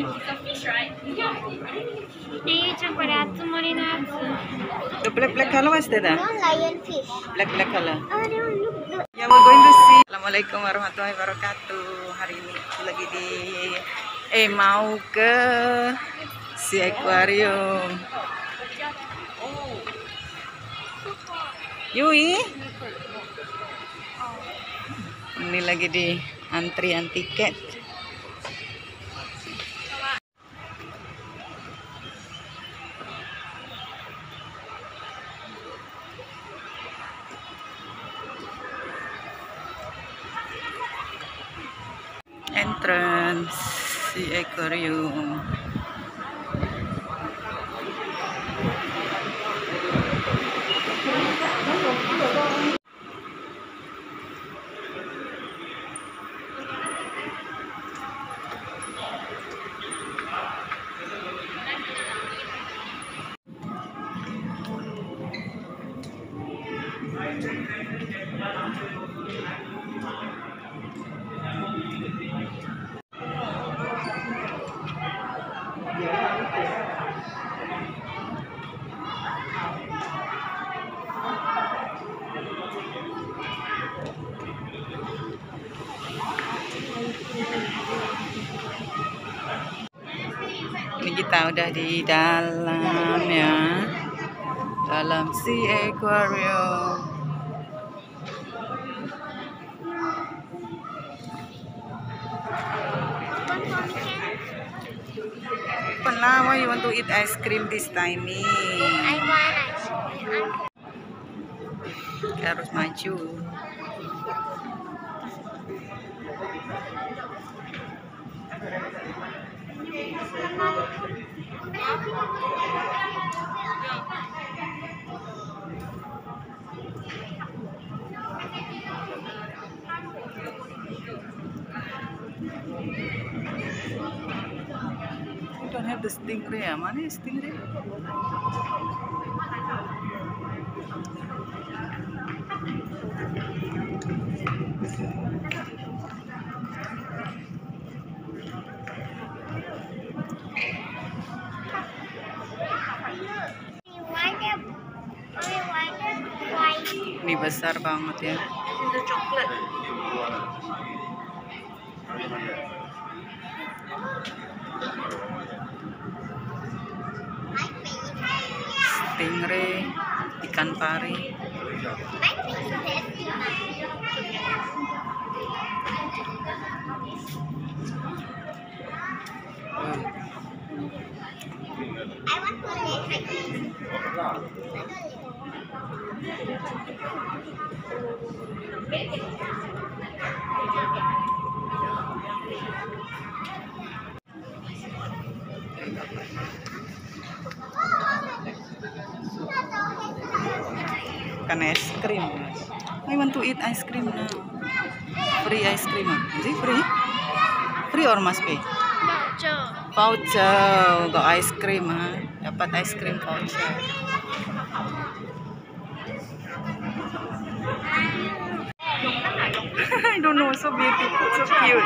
ちゃんこれ熱盛りのやつ。 The black color was that? Lion fish. Black color. Oh, look. Yeah, we're going to see. Assalamualaikum warahmatullahi wabarakatuh. Hari ini aku lagi di mau ke si aquarium. Yui. Ini lagi di antrian tiket. Entrance si aquarium. Ini kita udah di dalam ya, dalam si aquarium. Why you want to eat ice cream this time? I want ice cream. Harus maju. We don't have the stingray ya. Mana ya stingray? Ini besar banget ya. Stingray, ikan pari. Kan es krim. I want to eat ice cream now. Free ice cream. Is it free? Free or must pay? Voucher. Got ice cream ha. Dapat ice cream voucher. I don't know, so beautiful, so cute.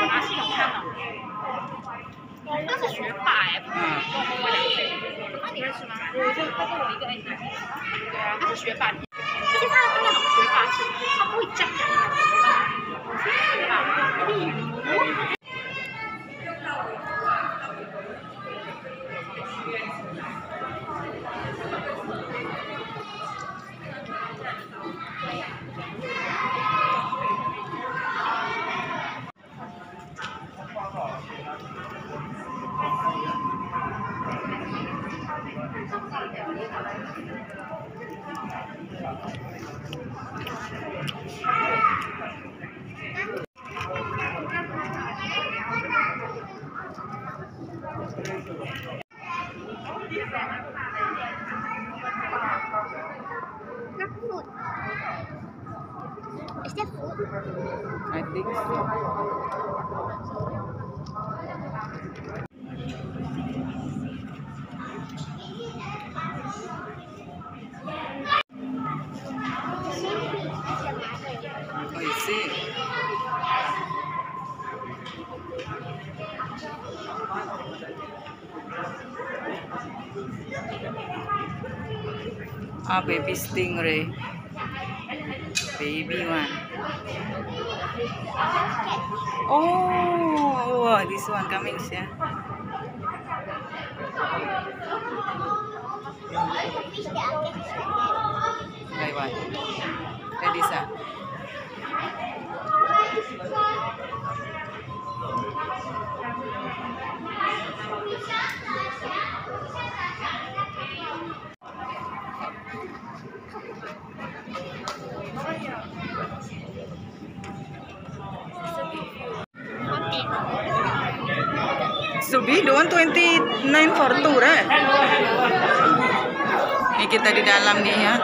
那是学霸哎，不是我2岁。那你认识吗？我就包括我一个对啊，他是学霸，而且他那种学霸是他不会讲的，学霸，例如。Food. Is that food? I think so. I see. Ah, baby stingray. Baby one. Oh, wow, this one coming here. Buy one. Ready, sir? Subi, the 129 for two, right? Ini kita di dalam nih ya.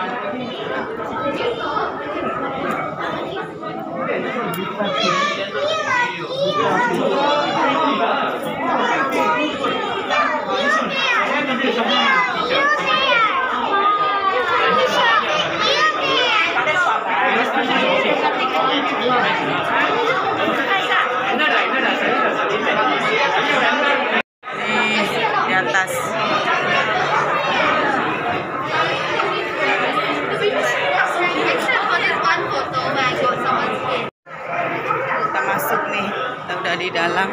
Di atas. Kita masuk nih, kita udah di dalam.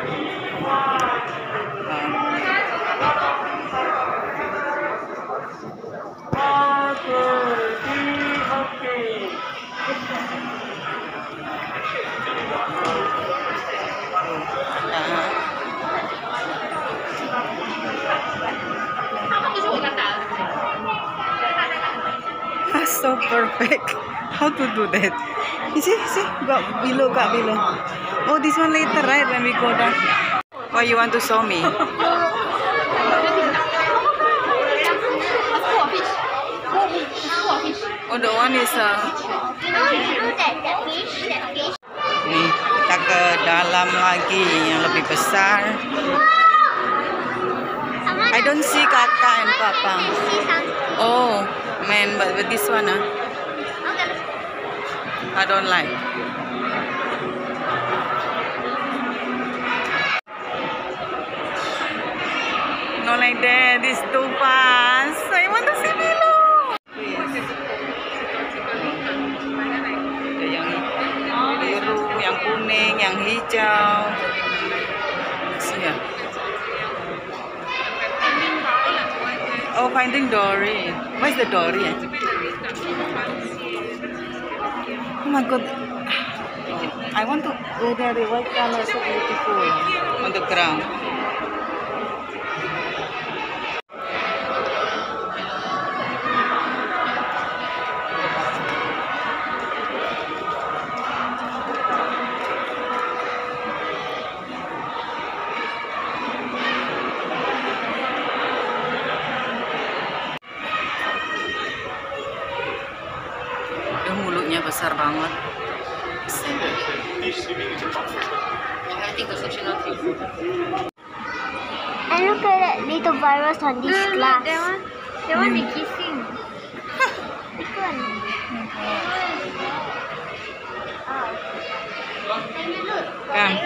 So perfect. How to do that? You see, got below. Oh, this one later, right? When we go down. Why you want to show me? Oh, the one is nih, kita ke dalam lagi yang lebih besar. I don't see kakak and papa. Oh, man, but with this one, I don't like. No like that, this too fast. I want to see below. Ada yang biru, yang kuning, yang hijau. Sini ya. Oh, Finding Dory. Where's the Dory? Oh my god. I want to go there. The white color so beautiful on the ground. Mulutnya besar banget. And look at that little virus on this glass. That one be kissing. Which one? Come.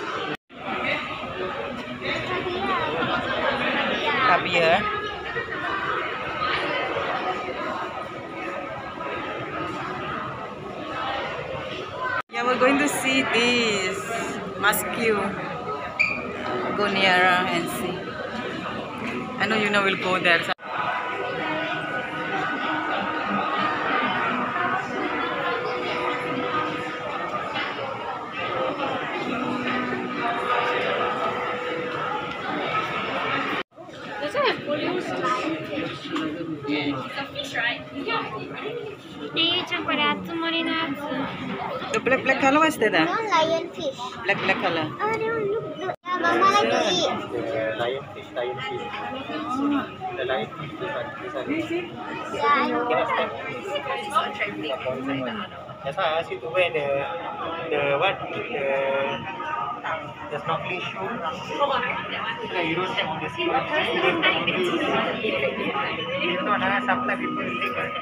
Come here. Yeah, we're going to see this muskie. Go nearer and see. I know we'll go there. Does it have polio? It's a fish, right? The black color, what's that? No lionfish. Black color. Oh, they will look good. Yeah, Mama like to eat. Lionfish. The lionfish, this one. Yeah, I know. That's why I asked you to wear the snorkeling shoe. So you don't have the sea. You don't have sometimes people will think that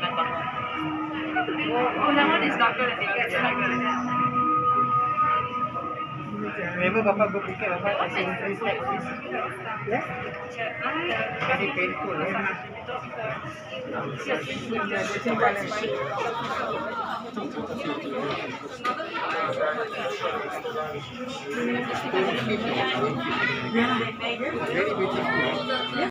Oh, that one is darker than the other. Remember Papa go Phuket, Papa kasi 3 stacks fish. Yeah? Kasi painful. Very beautiful.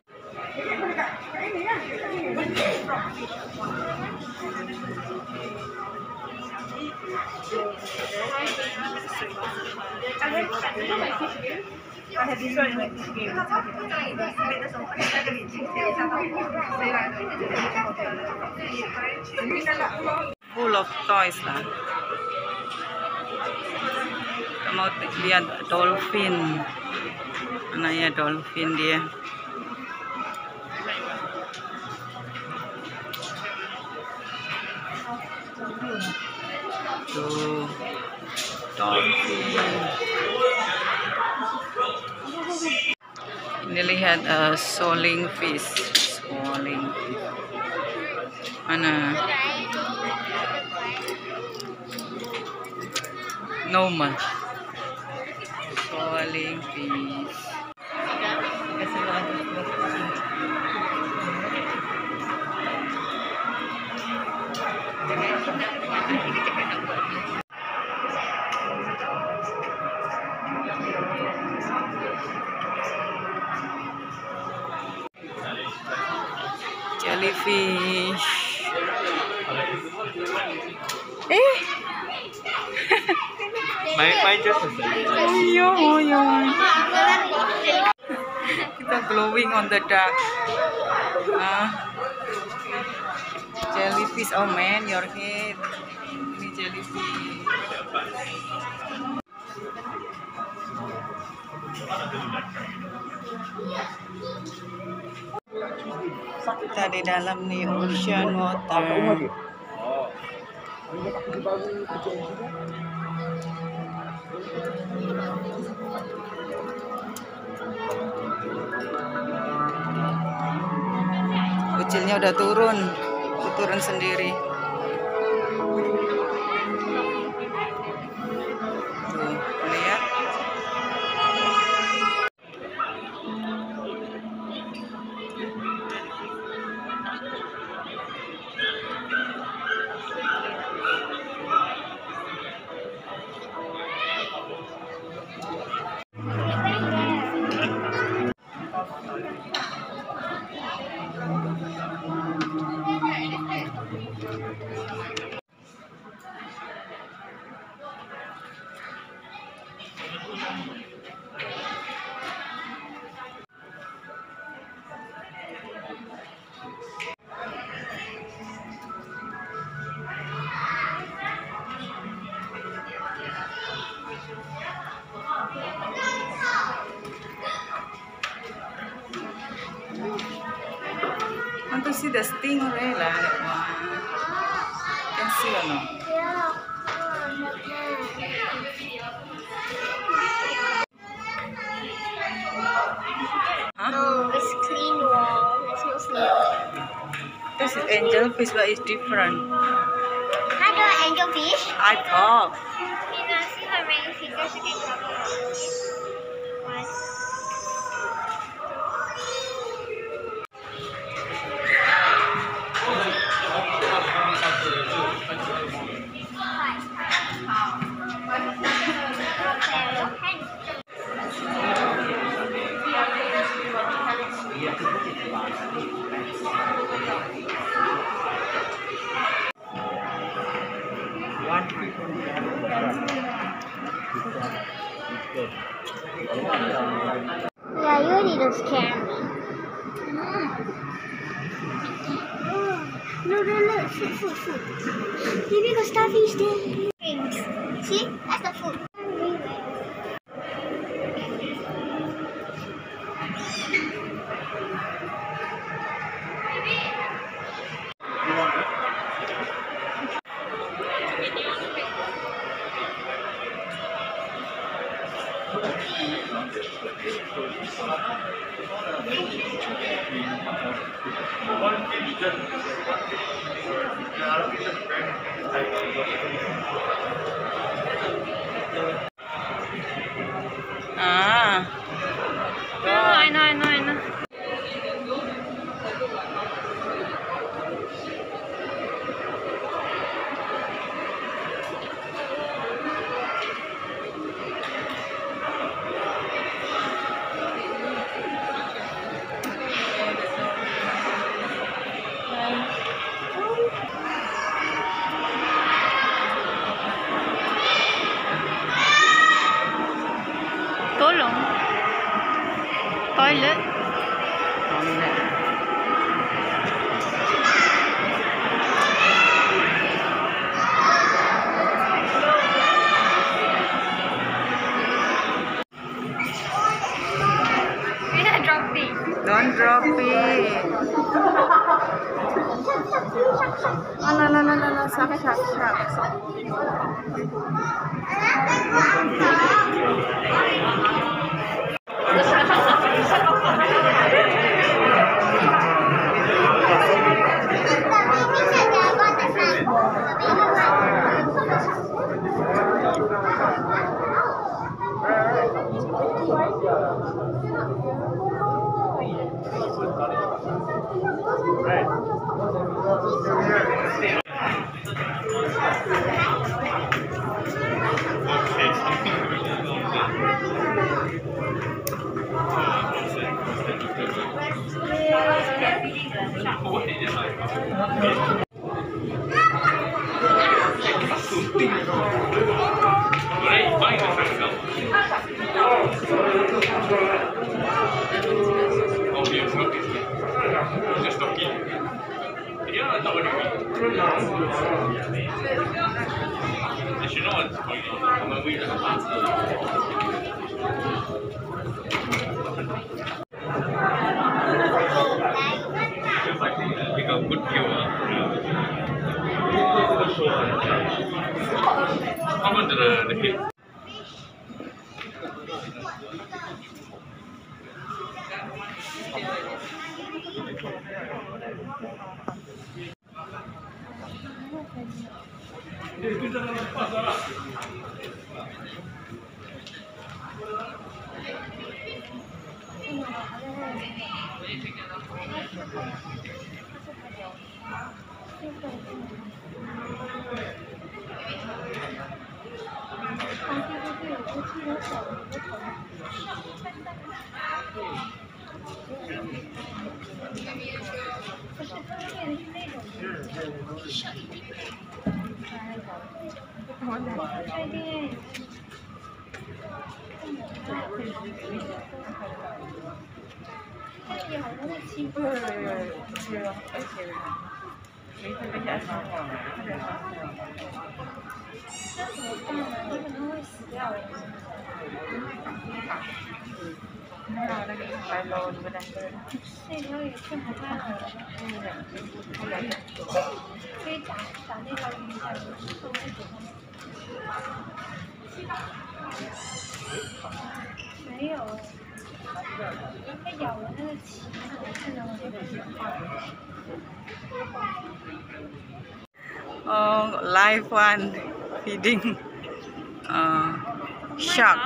Full of toys lah. Kita mau lihat dolphin. Mana ya dolphin dia? Tuh, dolphin. Ini lihat soling fish. Soling. Mana? Normal. Soling fish. Jellyfish. My just Kita glowing on the dark. Jellyfish. Oh man, your head. Ini jellyfish. Kita di dalam nih ocean water. Kecilnya udah turun sendiri. Tuh, lihat. Want to see the stingray lah, that one. Can see or no? Huh? No, it's clean wall. There's no snail. This is angelfish, but it's different. Hi, the angelfish. I thought. Can I see how many fingers you can cover? One. Yeah, you need to scare me. Look, food. Maybe the starfish there. Rings. See? That's the food. Oh, no, shark. Oh, live one feeding shark.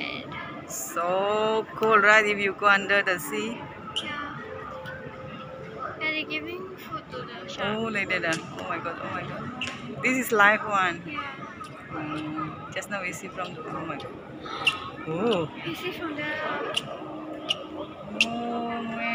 So cool, right? If you go under the sea. Yeah. And they're giving food to the shark. Oh, like that. Oh my god. This is live one. Yeah. Just now we see from. Oh my god. Oh. You see from the. Oh man.